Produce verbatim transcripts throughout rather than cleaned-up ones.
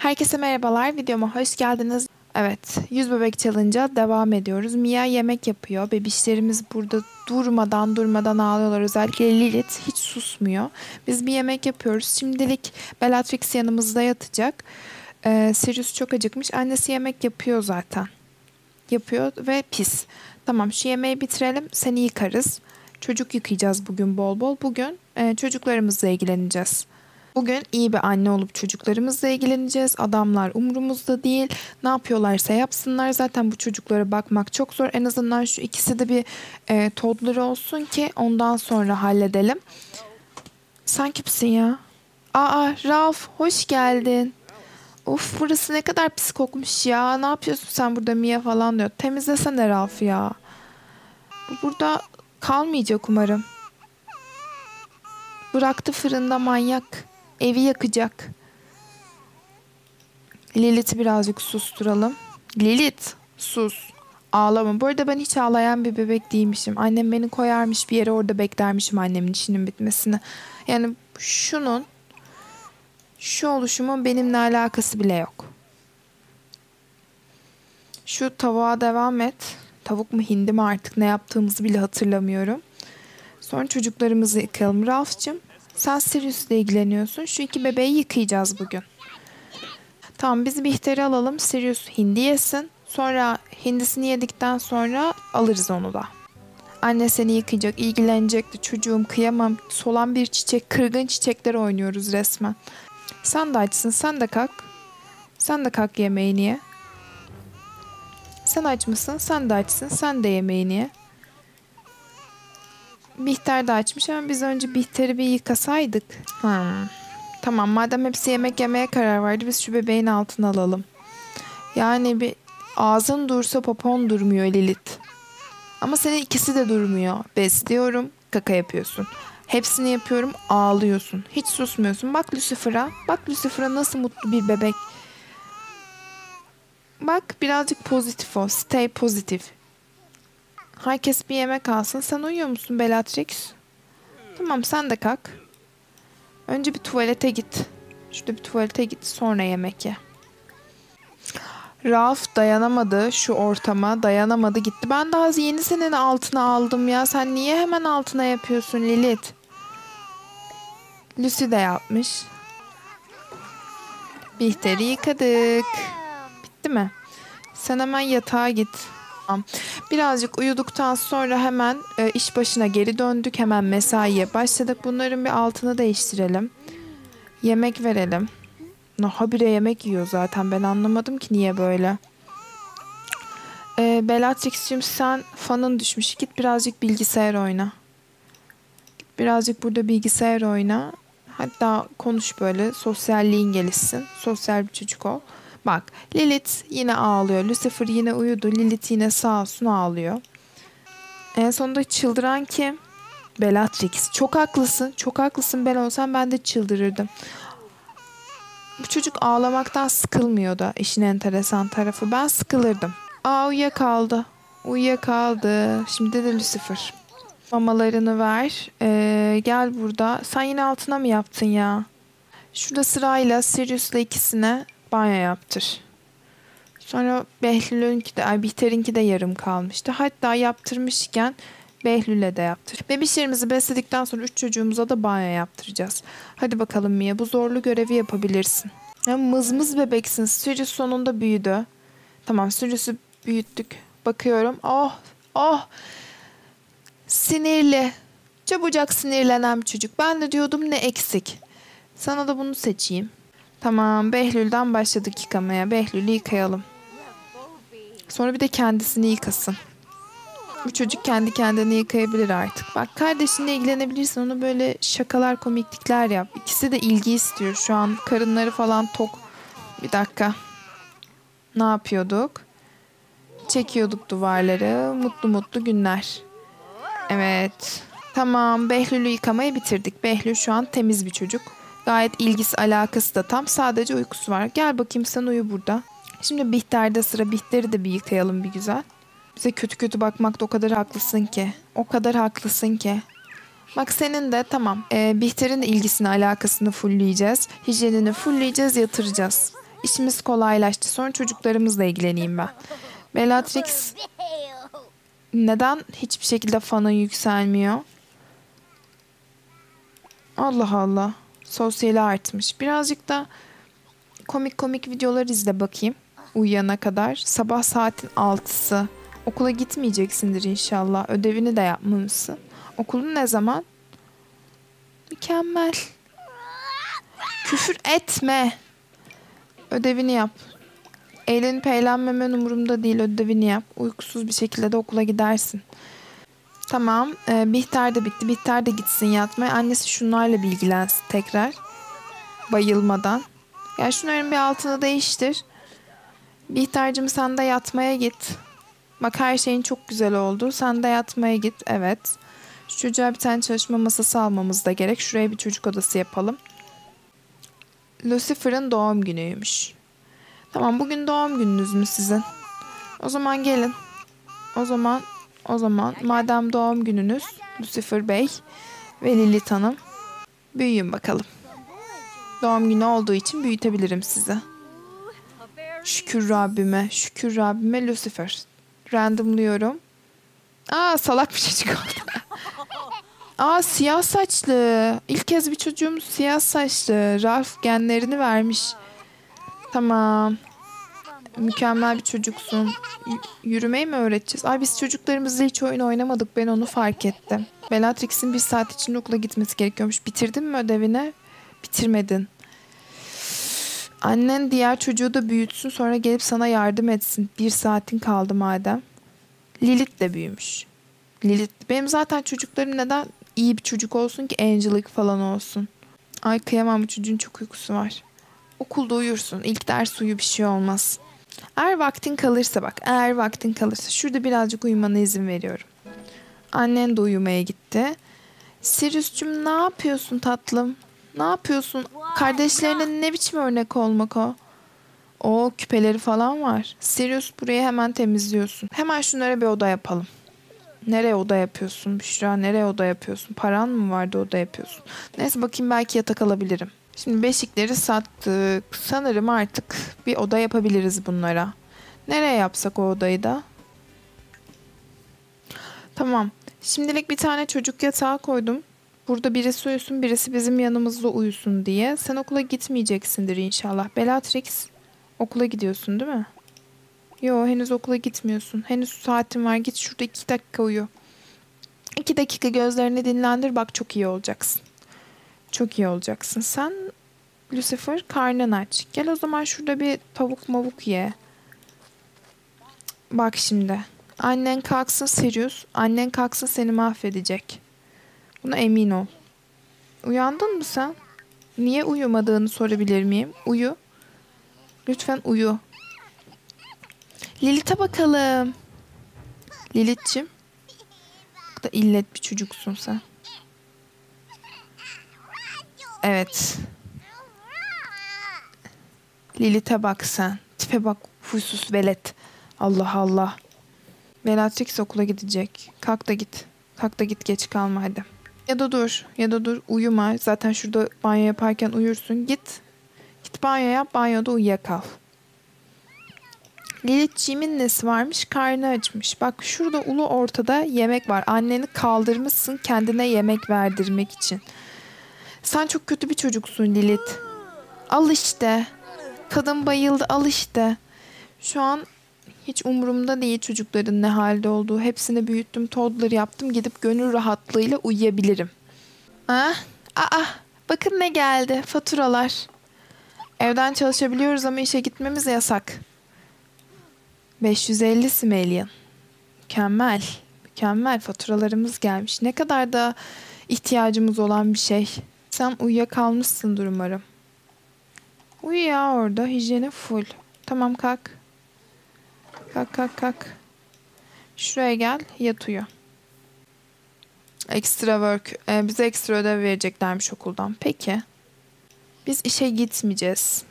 Herkese merhabalar, videoma hoş geldiniz. Evet, yüz bebek challenge'a devam ediyoruz. Mia yemek yapıyor. Bebişlerimiz burada durmadan durmadan ağlıyorlar. Özellikle Lilith hiç susmuyor. Biz bir yemek yapıyoruz. Şimdilik Bellatrix yanımızda yatacak. Ee, Sirius çok acıkmış. Annesi yemek yapıyor zaten. Yapıyor ve pis. Tamam, şu yemeği bitirelim, seni yıkarız. Çocuk yıkayacağız bugün bol bol. Bugün e, çocuklarımızla ilgileneceğiz. Bugün iyi bir anne olup çocuklarımızla ilgileneceğiz. Adamlar umurumuzda değil. Ne yapıyorlarsa yapsınlar. Zaten bu çocuklara bakmak çok zor. En azından şu ikisi de bir e, todları olsun ki ondan sonra halledelim. Sen kimsin ya? Aa, Ralph, hoş geldin. Of, burası ne kadar pis kokmuş ya. Ne yapıyorsun sen burada Mia falan diyor. Temizlesene Ralph ya. Bu burada kalmayacak umarım. Bıraktı fırında manyak. Evi yakacak. Lilith'i birazcık susturalım. Lilith, sus. Ağlama. Bu arada ben hiç ağlayan bir bebek değilmişim. Annem beni koyarmış bir yere, orada beklermişim annemin işinin bitmesini. Yani şunun, şu oluşumun benimle alakası bile yok. Şu tavuğa devam et. Tavuk mu hindi mi artık ne yaptığımızı bile hatırlamıyorum. Sonra çocuklarımızı yıkayalım. Ralph'cığım, sen Sirius'la ilgileniyorsun. Şu iki bebeği yıkayacağız bugün. Tamam, biz Bihter'i alalım. Sirius hindi yesin. Sonra hindisini yedikten sonra alırız onu da. Anne seni yıkayacak, ilgilenecekti. Çocuğum, kıyamam. Solan bir çiçek, kırgın çiçekler oynuyoruz resmen. Sen de açsın, sen de kalk. Sen de kalk, yemeğini ye. Sen aç mısın? Sen de açsın, sen de yemeğini ye. Bihter de açmış ama biz önce Bihter'i bir yıkasaydık. Hmm. Tamam, madem hepsi yemek yemeye karar verdi, biz şu bebeğin altına alalım. Yani bir ağzın dursa popon durmuyor Lilith. Ama senin ikisi de durmuyor. Besliyorum, kaka yapıyorsun. Hepsini yapıyorum, ağlıyorsun. Hiç susmuyorsun. Bak Lucifer'a. Bak Lucifer'a nasıl mutlu bir bebek. Bak, birazcık pozitif ol. Stay pozitif. Herkes bir yemek alsın. Sen uyuyor musun Bellatrix? Tamam, sen de kalk. Önce bir tuvalete git. Şurada bir tuvalete git, sonra yemek ye. Ralph dayanamadı şu ortama. Dayanamadı gitti. Ben daha yeni senin altına aldım ya. Sen niye hemen altına yapıyorsun Lilith? Lucy de yapmış. Bihter'i yıkadık. Bitti mi? Sen hemen yatağa git. Birazcık uyuduktan sonra hemen e, iş başına geri döndük. Hemen mesaiye başladık. Bunların bir altını değiştirelim. Yemek verelim. No, habire yemek yiyor zaten. Ben anlamadım ki niye böyle. E, Bellatrix'cim, sen fanın düşmüş. Git birazcık bilgisayar oyna. Git birazcık burada bilgisayar oyna. Hatta konuş böyle. Sosyalliğin gelişsin. Sosyal bir çocuk ol. Bak, Lilith yine ağlıyor. Lucifer yine uyudu. Lilith yine sağ olsun ağlıyor. En sonunda çıldıran kim? Bellatrix. Çok haklısın. Çok haklısın. Ben olsam ben de çıldırırdım. Bu çocuk ağlamaktan sıkılmıyor da işin enteresan tarafı. Ben sıkılırdım. Aa, uyuyakaldı. Uyuyakaldı. Şimdi de Lucifer. Mamalarını ver. Ee, gel burada. Sen yine altına mı yaptın ya? Şurada sırayla Sirius'la ikisine banyo yaptır. Sonra Behlül'ünki de, ay Bihter'inki de yarım kalmıştı. Hatta yaptırmışken Behlül'e de yaptır. Bebişlerimizi besledikten sonra üç çocuğumuza da banyo yaptıracağız. Hadi bakalım Mia, bu zorlu görevi yapabilirsin. Ya, mızmız bebeksin. Sirius sonunda büyüdü. Tamam, Sirius'u büyüttük. Bakıyorum. Oh, oh. Sinirli. Çabucak sinirlenen bir çocuk. Ben de diyordum ne eksik. Sana da bunu seçeyim. Tamam, Behlül'den başladık yıkamaya. Behlül'ü yıkayalım. Sonra bir de kendisini yıkasın. Bu çocuk kendi kendini yıkayabilir artık. Bak, kardeşinle ilgilenebilirsin. Ona böyle şakalar, komiklikler yap. İkisi de ilgi istiyor. Şu an karınları falan tok. Bir dakika. Ne yapıyorduk? Çekiyorduk duvarları. Mutlu mutlu günler. Evet. Tamam, Behlül'ü yıkamayı bitirdik. Behlül şu an temiz bir çocuk. Gayet ilgisi alakası da tam. Sadece uykusu var. Gel bakayım, sen uyu burada. Şimdi Bihter'de sıra. Bihter'i de bir yıkayalım bir güzel. Bize kötü kötü bakmakta o kadar haklısın ki. O kadar haklısın ki. Bak, senin de tamam. Ee, Bihter'in de ilgisini alakasını fullleyeceğiz. Hijyenini fullleyeceğiz, yatıracağız. İşimiz kolaylaştı. Sonra çocuklarımızla ilgileneyim ben. Bellatrix neden hiçbir şekilde fanı yükselmiyor? Allah Allah. Sosyali artmış. Birazcık da komik komik videolar izle bakayım. Uyuyana kadar. Sabah saatin altısı. Okula gitmeyeceksindir inşallah. Ödevini de yapmamışsın. Okulun ne zaman? Mükemmel. Küfür etme. Ödevini yap. Eğlenip eğlenmemen umurumda değil. Ödevini yap. Uykusuz bir şekilde de okula gidersin. Tamam. E, Bihter de bitti. Bihter de gitsin yatmaya. Annesi şunlarla bilgilensin tekrar. Bayılmadan. Ya şunların bir altını değiştir. Bihter'cim sen de yatmaya git. Bak her şeyin çok güzel oldu. Sen de yatmaya git. Evet. Şu çocuğa bir tane çalışma masası almamız da gerek. Şuraya bir çocuk odası yapalım. Lucifer'ın doğum günüymüş. Tamam, bugün doğum gününüz mü sizin? O zaman gelin. O zaman o zaman madem doğum gününüz Lucifer Bey ve Lilith Hanım, büyüyün bakalım. Doğum günü olduğu için büyütebilirim sizi. Şükür Rabbime, şükür Rabbime Lucifer. Randomlıyorum. Aa, salak bir çocuk oldu. Aa, siyah saçlı. İlk kez bir çocuğumuz siyah saçlı. Ralph genlerini vermiş. Tamam. Mükemmel bir çocuksun. Y- yürümeyi mi öğreteceğiz? Ay, biz çocuklarımızla hiç oyun oynamadık. Ben onu fark ettim. Bellatrix'in bir saat içinde okula gitmesi gerekiyormuş. Bitirdin mi ödevini? Bitirmedin. Annen diğer çocuğu da büyütsün, sonra gelip sana yardım etsin. Bir saatin kaldı madem. Lilith de büyümüş. Lilith. Benim zaten çocuklarım neden iyi bir çocuk olsun ki, Angelic falan olsun. Ay kıyamam, bu çocuğun çok uykusu var. Okulda uyursun. İlk ders uyu, bir şey olmaz. Eğer vaktin kalırsa bak. Eğer vaktin kalırsa şurada birazcık uyumana izin veriyorum. Annen de uyumaya gitti. Sirius'cum ne yapıyorsun tatlım? Ne yapıyorsun? Kardeşlerine ne biçim örnek olmak o? O küpeleri falan var. Sirius, burayı hemen temizliyorsun. Hemen şunlara bir oda yapalım. Nereye oda yapıyorsun Büşra? Nereye oda yapıyorsun? Paran mı vardı oda yapıyorsun? Neyse, bakayım, belki yatak alabilirim. Şimdi beşikleri sattık. Sanırım artık bir oda yapabiliriz bunlara. Nereye yapsak o odayı da? Tamam. Şimdilik bir tane çocuk yatağı koydum. Burada birisi uyusun, birisi bizim yanımızda uyusun diye. Sen okula gitmeyeceksindir inşallah. Bellatrix, okula gidiyorsun değil mi? Yo, henüz okula gitmiyorsun. Henüz saatin var. Git şurada iki dakika uyu. İki dakika gözlerini dinlendir. Bak, çok iyi olacaksın. Çok iyi olacaksın. Sen Lucifer, karnın aç. Gel o zaman şurada bir tavuk mavuk ye. Bak şimdi. Annen kalksın Sirius. Annen kalksın seni mahvedecek. Buna emin ol. Uyandın mı sen? Niye uyumadığını sorabilir miyim? Uyu. Lütfen uyu. Lilith'e bakalım. Lilith'cim. Da illet bir çocuksun sen. Evet. Lilith'e bak sen. Tipe bak, huysuz velet. Allah Allah. Bellatrix okula gidecek. Kalk da git. Kalk da git, geç kalma hadi. Ya da dur. Ya da dur, uyuma. Zaten şurada banyo yaparken uyursun. Git. Git banyo yap. Banyoda uyuyakal. Lilith'ciğimin nesi varmış? Karnı acıkmış. Bak şurada ulu ortada yemek var. Anneni kaldırmışsın kendine yemek verdirmek için. Sen çok kötü bir çocuksun Lilith. Al işte. Kadın bayıldı, al işte. Şu an hiç umurumda değil çocukların ne halde olduğu. Hepsini büyüttüm, toddler yaptım. Gidip gönül rahatlığıyla uyuyabilirim. Ah, aa, bakın ne geldi. Faturalar. Evden çalışabiliyoruz ama işe gitmemiz yasak. beş yüz elli Simelian. Mükemmel. Mükemmel, faturalarımız gelmiş. Ne kadar da ihtiyacımız olan bir şey. Sen uyuyakalmışsındır umarım. Uyu ya orada. Hijyeni full. Tamam, kalk. Kalk kalk kalk. Şuraya gel, yat uyu. Extra work. Ee, bize ekstra ödev vereceklermiş okuldan. Peki. Biz işe gitmeyeceğiz.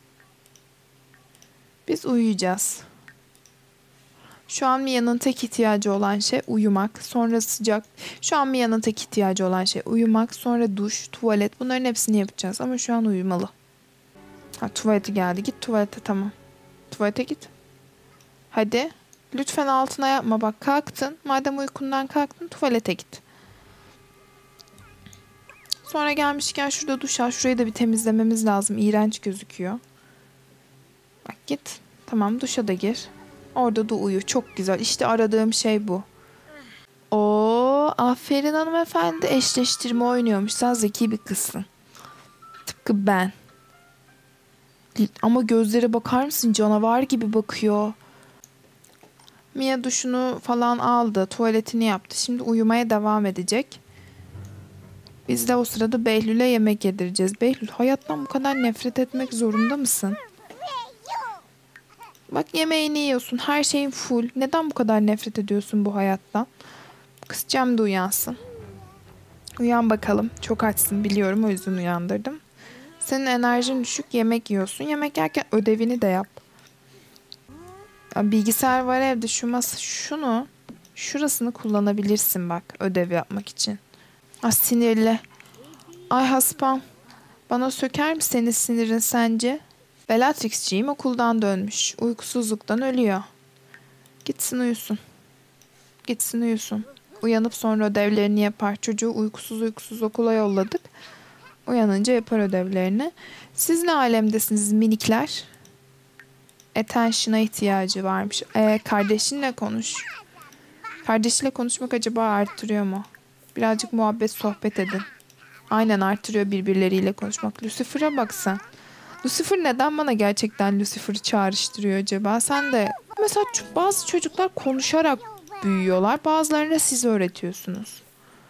Biz uyuyacağız. Şu an Mia'nın tek ihtiyacı olan şey uyumak. Sonra sıcak. Şu an Mia'nın tek ihtiyacı olan şey uyumak. Sonra duş, tuvalet. Bunların hepsini yapacağız. Ama şu an uyumalı. Ha, tuvalete geldi. Git tuvalete, tamam. Tuvalete git. Hadi. Lütfen altına yapma, bak kalktın. Madem uykundan kalktın, tuvalete git. Sonra gelmişken şurada duş al. Şurayı da bir temizlememiz lazım. İğrenç gözüküyor. Bak git. Tamam, duşa da gir. Orada da uyu. Çok güzel. İşte aradığım şey bu. Oo, aferin hanımefendi. Eşleştirme oynuyormuş. Sen zeki bir kızsın. Tıpkı ben. Ama gözlere bakar mısın? Canavar gibi bakıyor. Mia duşunu falan aldı. Tuvaletini yaptı. Şimdi uyumaya devam edecek. Biz de o sırada Behlül'e yemek yedireceğiz. Behlül, hayattan bu kadar nefret etmek zorunda mısın? Bak yemeğini yiyorsun. Her şeyin full. Neden bu kadar nefret ediyorsun bu hayattan? Kızcağım da uyansın. Uyan bakalım. Çok açsın biliyorum, o yüzden uyandırdım. Senin enerjin düşük, yemek yiyorsun. Yemek yerken ödevini de yap. Bilgisayar var evde, şu masa, şunu, şurasını kullanabilirsin bak ödev yapmak için. Ah, sinirli. Ay haspam. Bana söker mi senin sinirin sence? Bellatrix'ciğim okuldan dönmüş. Uykusuzluktan ölüyor. Gitsin uyusun. Gitsin uyusun. Uyanıp sonra ödevlerini yapar. Çocuğu uykusuz uykusuz okula yolladık. Uyanınca yapar ödevlerini. Siz ne alemdesiniz minikler? Attention'a ihtiyacı varmış. Ee, kardeşinle konuş. Kardeşiyle konuşmak acaba arttırıyor mu? Birazcık muhabbet sohbet edin. Aynen, arttırıyor birbirleriyle konuşmak. Lucifer'a baksan. Lucifer neden bana gerçekten Lucifer'ı çağrıştırıyor acaba? Sen de mesela bazı çocuklar konuşarak büyüyorlar. Bazılarına siz öğretiyorsunuz.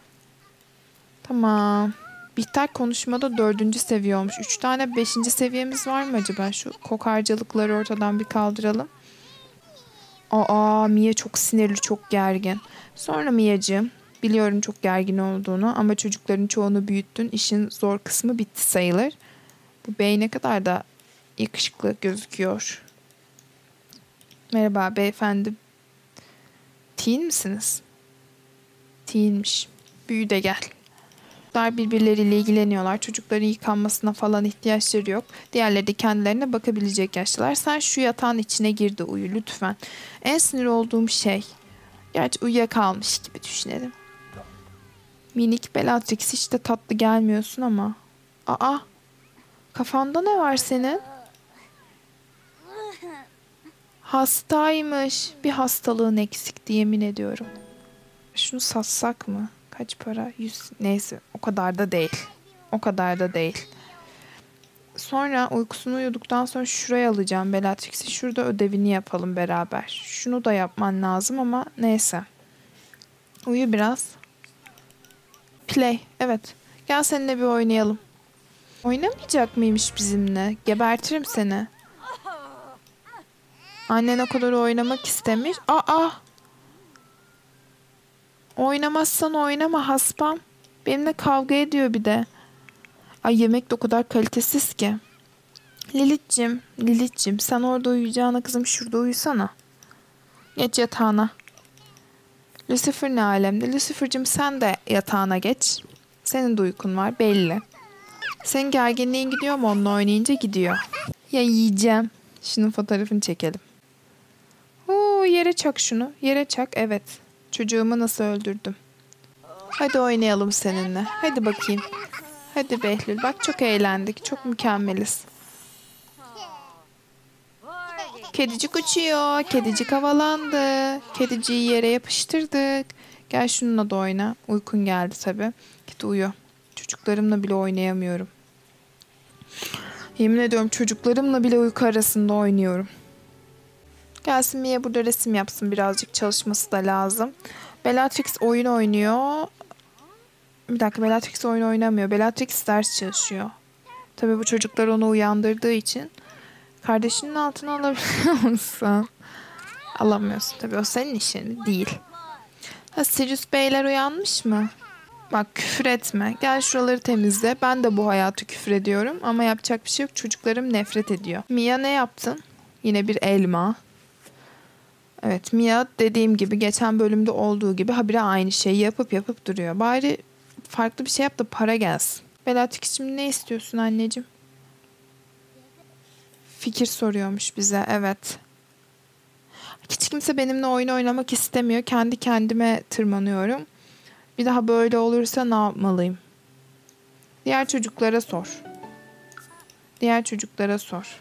Tamam. Bihter konuşmada dördüncü seviye olmuş. Üç tane beşinci seviyemiz var mı acaba? Şu kokarcalıkları ortadan bir kaldıralım. Aa, Mia çok sinirli, çok gergin. Sonra Mia'cığım, biliyorum çok gergin olduğunu ama çocukların çoğunu büyüttün. İşin zor kısmı bitti sayılır. Bu bey ne kadar da yakışıklı gözüküyor. Merhaba beyefendi. Teen misiniz? Teenmiş. Büyü de gel. Çocuklar birbirleriyle ilgileniyorlar. Çocukların yıkanmasına falan ihtiyaçları yok. Diğerleri de kendilerine bakabilecek yaşlılar. Sen şu yatağın içine gir de uyu lütfen. En sinir olduğum şey. Gerçi uyuyakalmış gibi düşünelim. Minik Bellatrix, hiç de tatlı gelmiyorsun ama. Aa, kafanda ne var senin? Hastaymış. Bir hastalığın eksikti yemin ediyorum. Şunu satsak mı? Kaç para? Yüz. Neyse, o kadar da değil. O kadar da değil. Sonra uykusunu uyuduktan sonra şuraya alacağım Bellatrix'i. Şurada ödevini yapalım beraber. Şunu da yapman lazım ama neyse. Uyu biraz. Play. Evet. Gel seninle bir oynayalım. Oynamayacak mıymış bizimle? Gebertirim seni. Annen o kadar oynamak istemiş. Aa! Oynamazsan oynama haspam. Benimle kavga ediyor bir de. Ay, yemek de o kadar kalitesiz ki. Lilith'cim, Lilith'cim sen orada uyuyacağına kızım şurada uyusana. Geç yatağına. Lucifer ne alemde? Lucifer'cim sen de yatağına geç. Senin de uykun var belli. Senin gerginliğin gidiyor mu onunla oynayınca? Gidiyor. Ya yiyeceğim. Şunun fotoğrafını çekelim. Oo, yere çak şunu. Yere çak, evet. Çocuğumu nasıl öldürdüm. Hadi oynayalım seninle. Hadi bakayım. Hadi Behlül. Bak çok eğlendik. Çok mükemmeliz. Kedicik uçuyor. Kedicik havalandı. Kediciyi yere yapıştırdık. Gel şununla da oyna. Uykun geldi tabii. Git uyu. Çocuklarımla bile oynayamıyorum. Yemin ediyorum çocuklarımla bile uyku arasında oynuyorum. Gelsin Mia burada resim yapsın. Birazcık çalışması da lazım. Bellatrix oyun oynuyor. Bir dakika, Bellatrix oyun oynamıyor. Bellatrix ders çalışıyor. Tabii bu çocuklar onu uyandırdığı için. Kardeşinin altına alabiliyor musun? Alamıyorsun tabii, o senin işin değil. Ha, Sirius Beyler uyanmış mı? Bak küfür etme. Gel şuraları temizle. Ben de bu hayatı küfür ediyorum ama yapacak bir şey yok. Çocuklarım nefret ediyor. Mia ne yaptın? Yine bir elma. Evet, Mia dediğim gibi geçen bölümde olduğu gibi habire aynı şeyi yapıp yapıp duruyor. Bari farklı bir şey yap da para gelsin. Bellatrix'cim ne istiyorsun anneciğim? Fikir soruyormuş bize. Evet. Hiç kimse benimle oyun oynamak istemiyor. Kendi kendime tırmanıyorum. Bir daha böyle olursa ne yapmalıyım? Diğer çocuklara sor. Diğer çocuklara sor.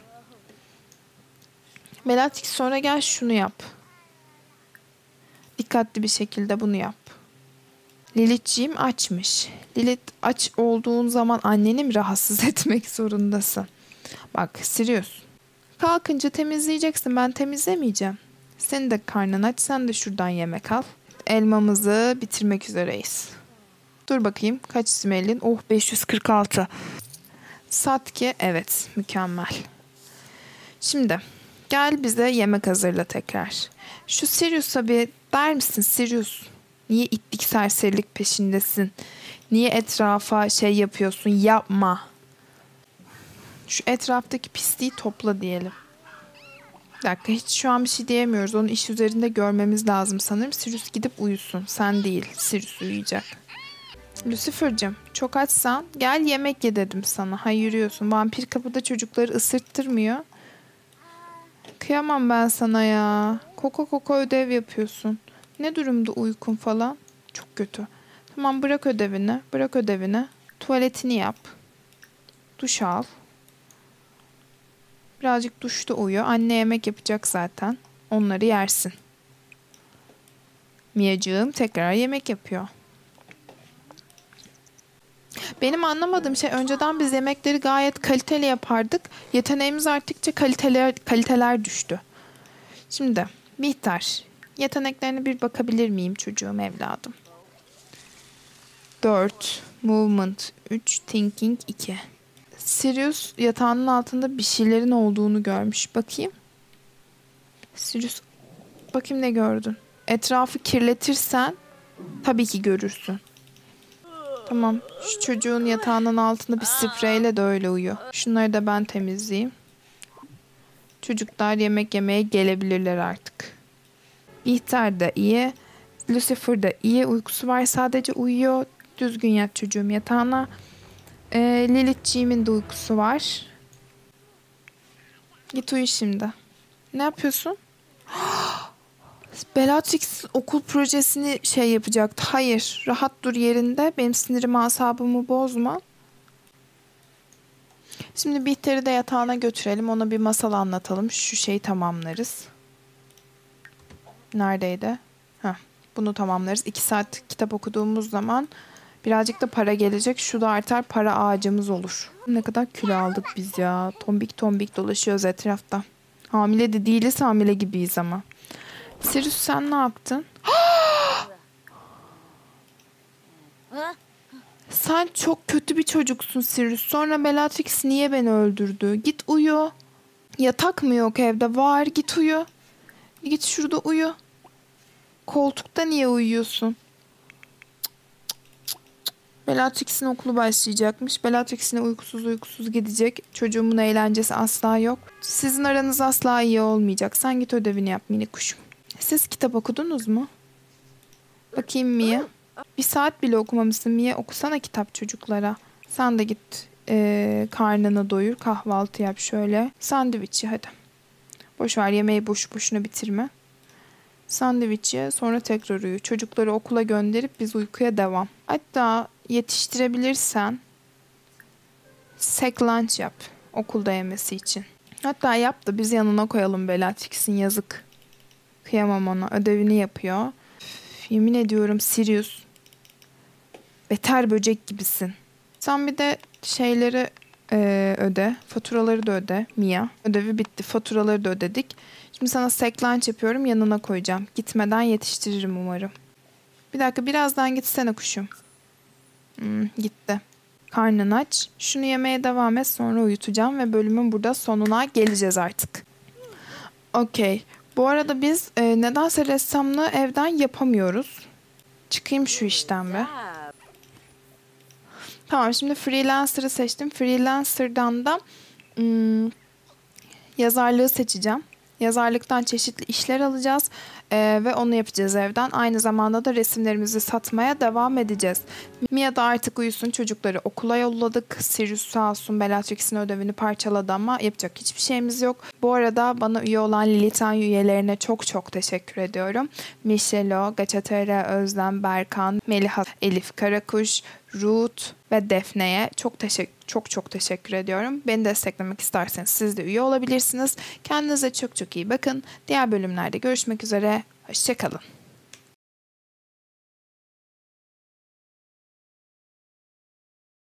Bellatrix sonra gel şunu yap. Dikkatli bir şekilde bunu yap. Lilith'ciğim açmış. Lilith aç olduğun zaman anneni mi rahatsız etmek zorundasın? Bak Sirius. Kalkınca temizleyeceksin. Ben temizlemeyeceğim. Senin de karnın aç. Sen de şuradan yemek al. Elmamızı bitirmek üzereyiz. Dur bakayım. Kaç Simel'in? Oh beş yüz kırk altı. Satki. Evet. Mükemmel. Şimdi gel bize yemek hazırla tekrar. Şu Sirius'a bir der misin Sirius? Niye itlik serserilik peşindesin? Niye etrafa şey yapıyorsun? Yapma. Şu etraftaki pisliği topla diyelim. Bir dakika hiç şu an bir şey diyemiyoruz. Onu iş üzerinde görmemiz lazım sanırım. Sirius gidip uyusun. Sen değil. Sirius uyuyacak. Lucifer'cığım çok açsan gel yemek ye dedim sana. Ha yürüyorsun. Vampir kapıda çocukları ısırttırmıyor. Kıyamam ben sana ya. Koko koko ödev yapıyorsun. Ne durumda uykun falan? Çok kötü. Tamam bırak ödevini. Bırak ödevini. Tuvaletini yap. Duş al. Birazcık duşta uyu. Anne yemek yapacak zaten. Onları yersin. Mia'cığım tekrar yemek yapıyor. Benim anlamadığım şey önceden biz yemekleri gayet kaliteli yapardık. Yeteneğimiz arttıkça kaliteler, kaliteler düştü. Şimdi Bihter, yeteneklerine bir bakabilir miyim çocuğum evladım? dört, movement, üç, thinking, iki. Sirius yatağının altında bir şeylerin olduğunu görmüş. Bakayım. Sirius, bakayım ne gördün? Etrafı kirletirsen tabii ki görürsün. Tamam. Şu çocuğun yatağının altında bir spreyle de öyle uyu. Şunları da ben temizleyeyim. Çocuklar yemek yemeye gelebilirler artık. Bihter de iyi. Lucifer da iyi. Uykusu var sadece uyuyor. Düzgün yat çocuğum yatağına. Ee, Lilith'ciğimin de uykusu var. Git uyu şimdi. Ne yapıyorsun? Bellatrix okul projesini şey yapacaktı. Hayır. Rahat dur yerinde. Benim sinirimi asabımı bozma. Şimdi Bihter'i de yatağına götürelim. Ona bir masal anlatalım. Şu şeyi tamamlarız. Neredeydi? Heh, bunu tamamlarız. İki saat kitap okuduğumuz zaman birazcık da para gelecek. Şu da artar, para ağacımız olur. Ne kadar kilo aldık biz ya. Tombik tombik dolaşıyoruz etrafta. Hamile de değiliz, hamile gibiyiz ama. Sirius sen ne yaptın? Sen çok kötü bir çocuksun Sirius. Sonra Bellatrix niye beni öldürdü? Git uyu. Yatak mı yok evde? Var, git uyu. Git şurada uyu. Koltukta niye uyuyorsun? Bellatrix'in okulu başlayacakmış. Bellatrix'in uykusuz uykusuz gidecek. Çocuğumun eğlencesi asla yok. Sizin aranız asla iyi olmayacak. Sen git ödevini yap minik kuşum. Siz kitap okudunuz mu? Bakayım Mia. Bir saat bile okumamışsın Mia. Okusana kitap çocuklara. Sen de git ee, karnını doyur. Kahvaltı yap şöyle. Sandviç ye hadi. Boşver yemeği boş boşuna bitirme. Sandviç ye sonra tekrar uyu. Çocukları okula gönderip biz uykuya devam. Hatta yetiştirebilirsen sack lunch yap okulda yemesi için. Hatta yap da biz yanına koyalım Bellatrix'in yazık. Kıyamam ona. Ödevini yapıyor. Üf, yemin ediyorum Sirius. Beter böcek gibisin. Sen bir de şeyleri e, öde. Faturaları da öde Mia. Ödevi bitti. Faturaları da ödedik. Şimdi sana sack lunch yapıyorum. Yanına koyacağım. Gitmeden yetiştiririm umarım. Bir dakika birazdan gitsene kuşum. Hmm, gitti. Karnın aç. Şunu yemeye devam et sonra uyutacağım ve bölümün burada sonuna geleceğiz artık. Okey. Bu arada biz e, nedense ressamlığı evden yapamıyoruz. Çıkayım şu işten be. Tamam şimdi freelancer'ı seçtim. Freelancer'dan da hmm, yazarlığı seçeceğim. Yazarlıktan çeşitli işler alacağız ee, ve onu yapacağız evden. Aynı zamanda da resimlerimizi satmaya devam edeceğiz. Mia da artık uyusun, çocukları okula yolladık. Sirius sağ olsun Bellatrix'in ödevini parçaladı ama yapacak hiçbir şeyimiz yok. Bu arada bana üye olan Lilitan üyelerine çok çok teşekkür ediyorum. Michelo, Gaçatere, Özlem, Berkan, Meliha, Elif Karakuş, Ruth ve Defne'ye çok teşekkür çok çok teşekkür ediyorum. Beni desteklemek isterseniz siz de üye olabilirsiniz. Kendinize çok çok iyi bakın. Diğer bölümlerde görüşmek üzere. Hoşça kalın.